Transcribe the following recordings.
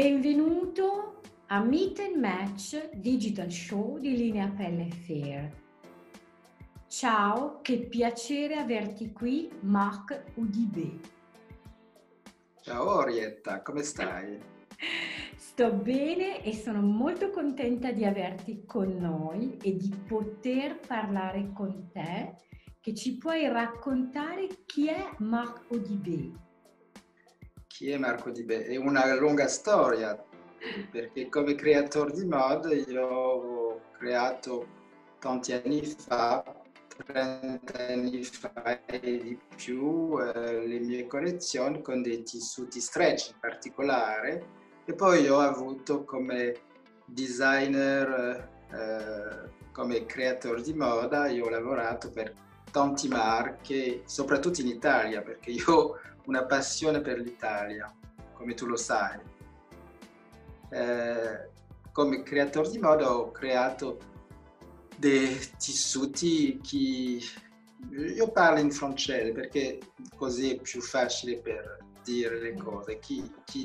Benvenuto a Meet and Match Digital Show di Linea Pelle Fair. Ciao, che piacere averti qui, Marc Audibé. Ciao Orietta, come stai? Sto bene e sono molto contenta di averti con noi e di poter parlare con te, che ci puoi raccontare chi è Marc Audibé. Chi è Marc Audibé? È una lunga storia, perché come creatore di moda io ho creato tanti anni fa, 30 anni fa e di più, le mie collezioni con dei tessuti stretch in particolare, e poi ho avuto come designer, come creatore di moda, io ho lavorato per tanti marche, soprattutto in Italia, perché io ho una passione per l'Italia, come tu lo sai. Come creatore di moda ho creato dei tessuti io parlo in francese perché così è più facile per dire le cose, qui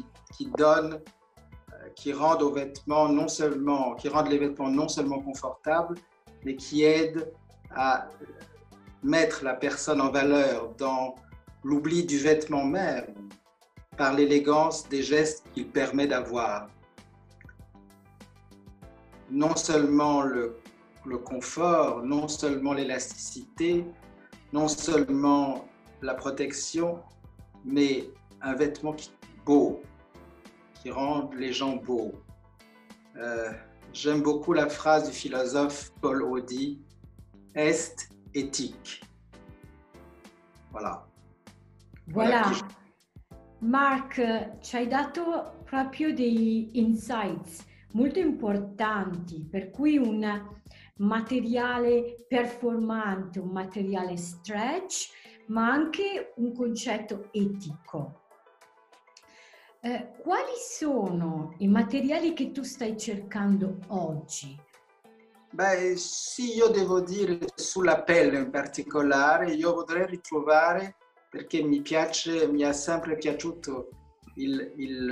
rendent les vêtements non seulement confortables, mais qui aident à mettre la personne en valeur dans l'oubli du vêtement même, par l'élégance des gestes qu'il permet d'avoir. Non seulement le confort, non seulement l'élasticité, non seulement la protection, mais un vêtement beau, qui rend les gens beaux. J'aime beaucoup la phrase du philosophe Paul Audy, est éthique. Voilà. Voilà. Marc, ci hai dato proprio degli insights molto importanti, per cui un materiale performante, un materiale stretch, ma anche un concetto etico. Quali sono i materiali che tu stai cercando oggi? Beh, sì, io devo dire sulla pelle in particolare, io vorrei ritrovare, perché mi è sempre piaciuto il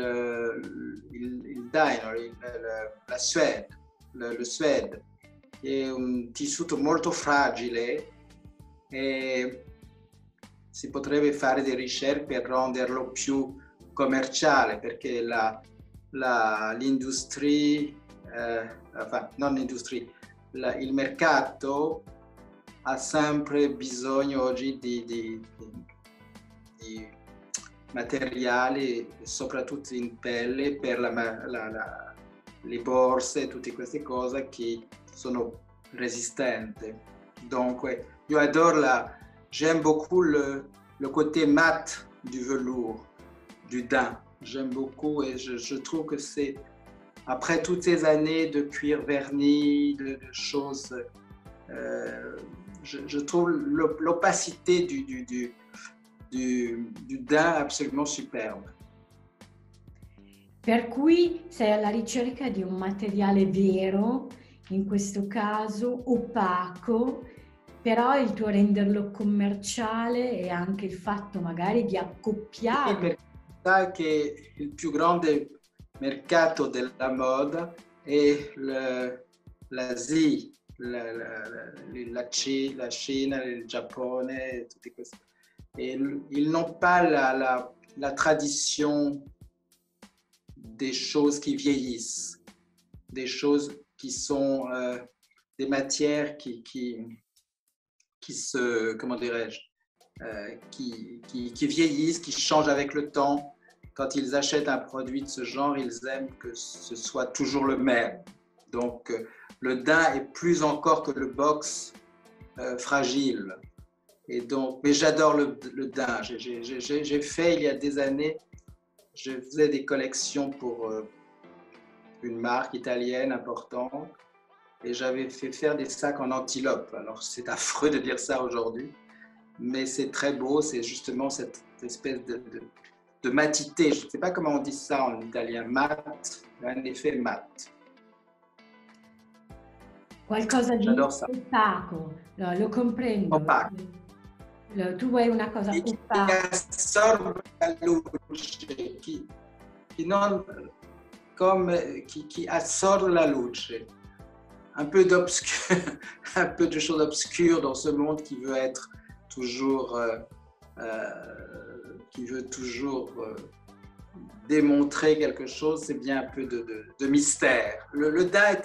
Dino, la Suède, lo Suède, è un tessuto molto fragile e si potrebbe fare delle ricerche per renderlo più commerciale, perché il mercato ha sempre bisogno oggi di materiali, soprattutto in pelle, per le borse, tutte queste cose che sono resistenti. Donc, j'aime beaucoup le côté mat du velours, du daim. J'aime beaucoup et je trouve que c'est, après toutes ces années de cuir verni, de choses, je trouve l'opacité du daim absolument superbe. Per cui sei alla ricerca di un materiale vero, in questo caso opaco, però il tuo renderlo commerciale e anche il fatto magari di accoppiarlo. Perché sai che il più grande mercato della moda è l'Asia, la Cina, il Giappone, tutti questi. Et ils n'ont pas la tradition des choses qui vieillissent, des choses qui sont des matières qui se, comment dirais-je, qui vieillissent, qui changent avec le temps. Quand ils achètent un produit de ce genre, ils aiment que ce soit toujours le même. Donc, le daim est plus encore que le box fragile. Et donc, mais j'adore le daim. J'ai fait il y a des années, je faisais des collections pour une marque italienne importante et j'avais fait faire des sacs en antilope. Alors, c'est affreux de dire ça aujourd'hui, mais c'est très beau. C'est justement cette espèce de matité. Je ne sais pas comment on dit ça en italien. Mat, un effet mat. Qualcosa di opaco, no, lo comprendo. Opaco. Tu vuoi una cosa opaca. Che assorbe la luce, che non comme qui assorbe la luce. Un peu d'obscur, un peu de choses obscures dans ce monde qui veut être toujours, démontrer quelque chose, c'est bien un peu de mystère. Le daim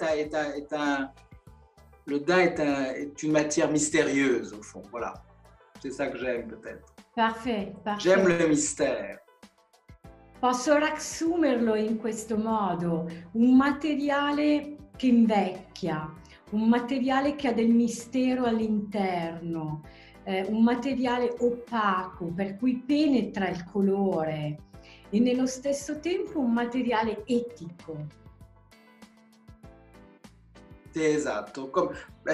est une matière mystérieuse au fond, voilà. C'est ça que j'aime peut-être. Parfait, parfait. J'aime le mystère. Posso riassumerlo in questo modo: un materiale che invecchia, un materiale che ha del mistero all'interno, un materiale opaco per cui penetra il colore e nello stesso tempo un materiale etico. Esatto, come,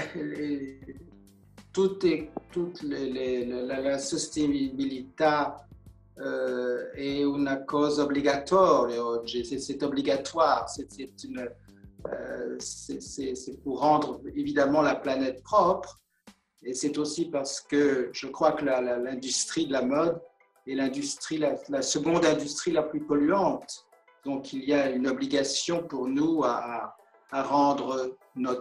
la sostenibilità è una cosa obbligatoria oggi, c'est obligatoire, c'est pour rendre évidemment la planète propre, et c'est aussi parce que je crois que l'industrie de la mode est la seconde industrie la plus polluante. Donc il y a une obligation pour nous à rendre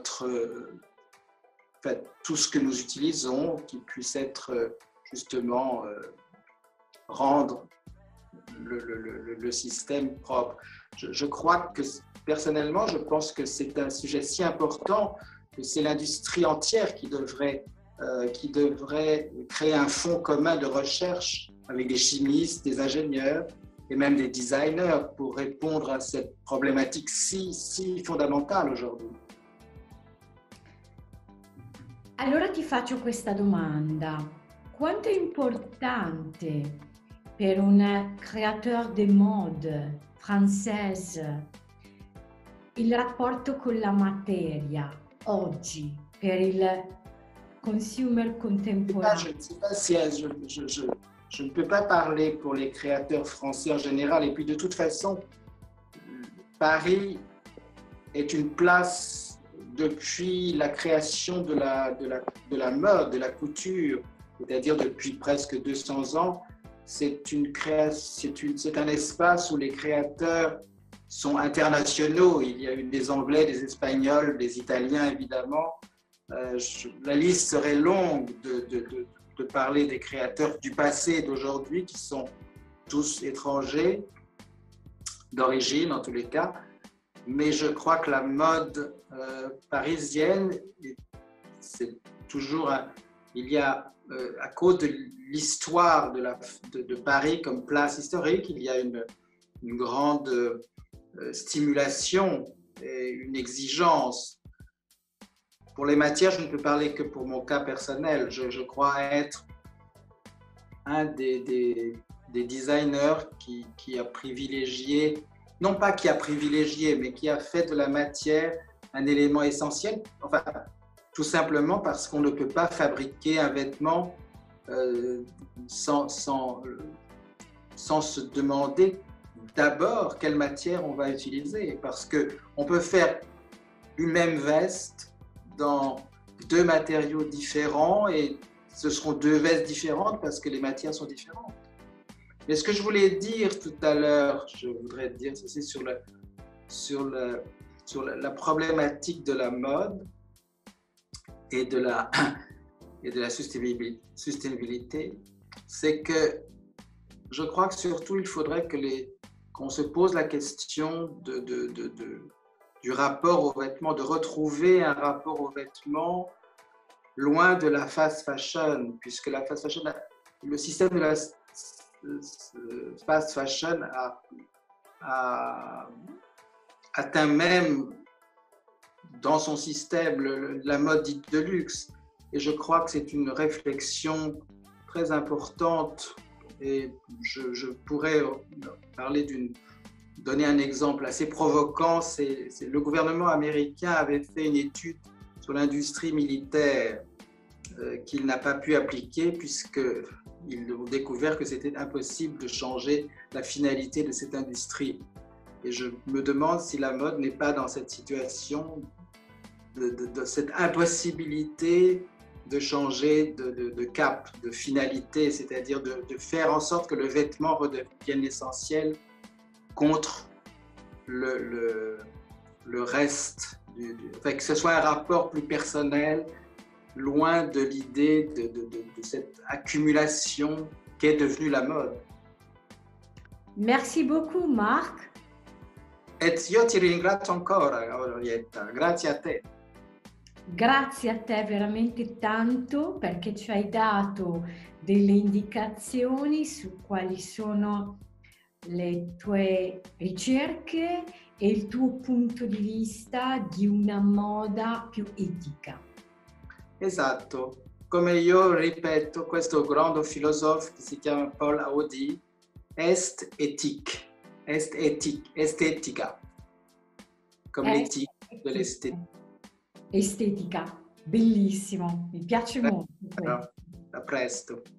tout ce que nous utilisons qui puisse être justement rendre le système propre. Je crois que personnellement, je pense que c'est un sujet si important que c'est l'industrie entière qui devrait créer un fonds commun de recherche avec des chimistes, des ingénieurs et même des designers pour répondre à cette problématique si fondamentale aujourd'hui. Allora ti faccio questa domanda: quanto è importante per un créateur de mode française il rapporto con la materia oggi per il consumer contemporain? Je ne sais pas si je ne peux pas parler pour les créateurs français en général, et puis de toute façon, Paris est une place depuis la création de la mode, de la couture, c'est-à-dire depuis presque 200 ans. C'est un espace où les créateurs sont internationaux. Il y a eu des Anglais, des Espagnols, des Italiens évidemment. La liste serait longue de parler des créateurs du passé et d'aujourd'hui qui sont tous étrangers, d'origine en tous les cas. Mais je crois que la mode parisienne, c'est toujours il y a à cause de l'histoire de Paris comme place historique, il y a une grande stimulation et une exigence. Pour les matières, je ne peux parler que pour mon cas personnel. Je crois être un des designers qui a privilégié, non pas qui a privilégié, mais qui a fait de la matière un élément essentiel. Enfin, tout simplement parce qu'on ne peut pas fabriquer un vêtement sans se demander d'abord quelle matière on va utiliser. Parce qu'on peut faire une même veste dans deux matériaux différents et ce seront deux vestes différentes parce que les matières sont différentes. Mais ce que je voulais dire tout à l'heure, je voudrais dire, c'est sur la problématique de la mode et de la sustainabilité, c'est que je crois que surtout il faudrait qu'on se pose la question du rapport aux vêtements, de retrouver un rapport aux vêtements loin de la fast fashion, puisque la fast fashion, le système de la fast fashion a atteint même dans son système la mode dite de luxe. Et je crois que c'est une réflexion très importante et je pourrais donner un exemple assez provoquant. Le gouvernement américain avait fait une étude sur l'industrie militaire qu'il n'a pas pu appliquer puisqu'ils ont découvert que c'était impossible de changer la finalité de cette industrie. Et je me demande si la mode n'est pas dans cette situation, de cette impossibilité de changer de cap, de finalité, c'est-à-dire de faire en sorte que le vêtement redevienne essentiel contre le reste, que ce soit un rapport plus personnel, loin de l'idée de cette accumulation qu'est devenue la mode. Merci beaucoup, Marc. E io ti ringrazio ancora, Orietta, grazie a te. Grazie a te veramente tanto perché ci hai dato delle indicazioni su quali sono le tue ricerche e il tuo punto di vista di una moda più etica. Esatto, come io ripeto, questo grande filosofo che si chiama Paul Audi, est éthique, estetica, come l'éthique dell'estetica. Estetica, bellissimo, mi piace molto. A presto.